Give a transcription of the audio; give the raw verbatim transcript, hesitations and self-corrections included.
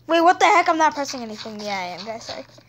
Wait, what the heck? I'm not pressing anything. Yeah, I am, guys. Sorry.